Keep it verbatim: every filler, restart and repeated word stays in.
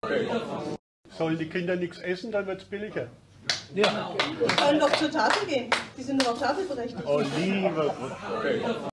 Sollen die Kinder nichts essen, dann wird es billiger. Ja. Die sollen doch zur Tafel gehen. Die sind doch auf Tafelberechtigt. Oh, lieber Gott.